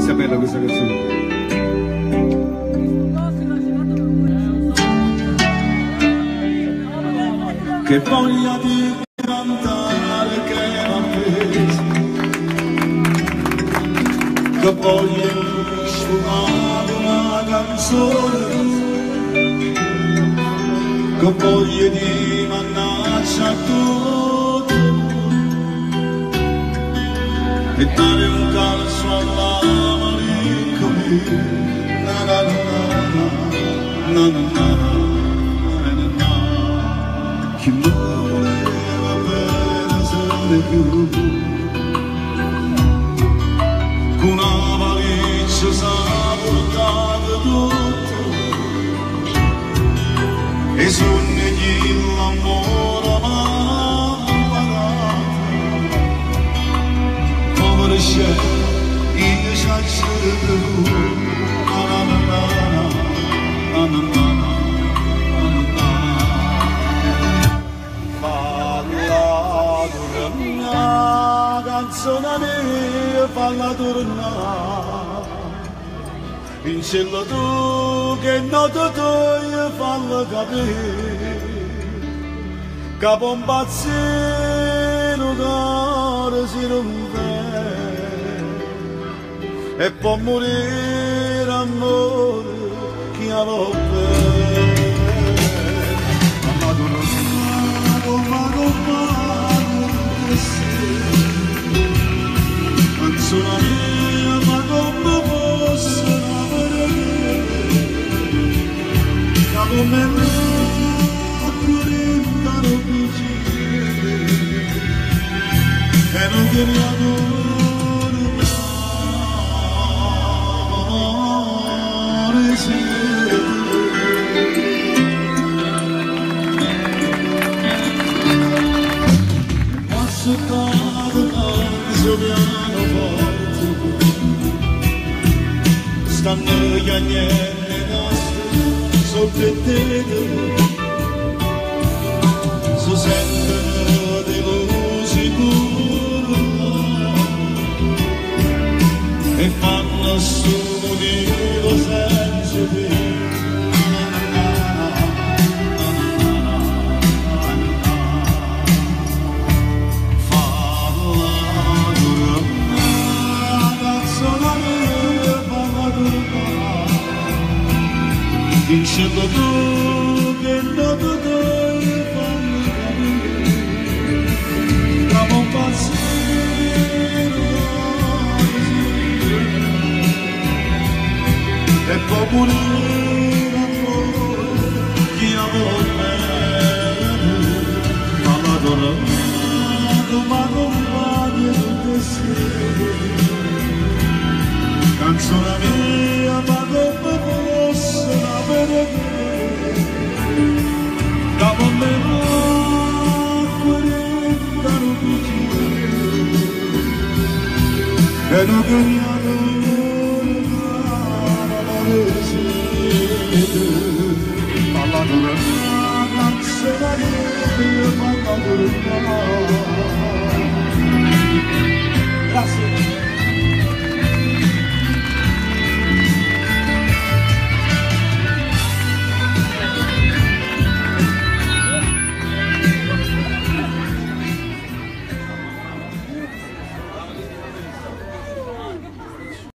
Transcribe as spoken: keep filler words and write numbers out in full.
sia bella questa canzone. Che voglia di cantare che m'ha preso, che voglia di sfumare una canzone, che voglia di mannaggia a tutto e dare un calcio alla malinconia. Na na na na na na na. Chi voleva bene se ne più, con una valigia s'ha portato tutto e i sogni di l'amore m'hanno imparato. Povero scemo, io ci accedo, na na na na na na na. Canzone mia, falla tornare in cielo tu, che noto tu, falla capire che un pazzino cuore si rompe e può morire amore chi ha bene. Falla tornare, ma com'è canzone mia, ma come fosse una meraviglia, che come l'acqua rintano vicini, e non chiediamo l'amore siete. Ma se cade tanto piano forte, stanno gli agnelli nostri sotto il tetto, si sentono dei luci curva e fanno su di lo senso di in cielo tu, che noto tu, fammi capire, come un pazzino e può morire amore chi amor bene, ma la tornato, ma compagna di te canzone mia, ma come fosse una meraviglia, che con me l'acqua rintano vicini, e non chiediamo l'amore siete. Falla tornare, canzone mia, falla tornare. Grazie.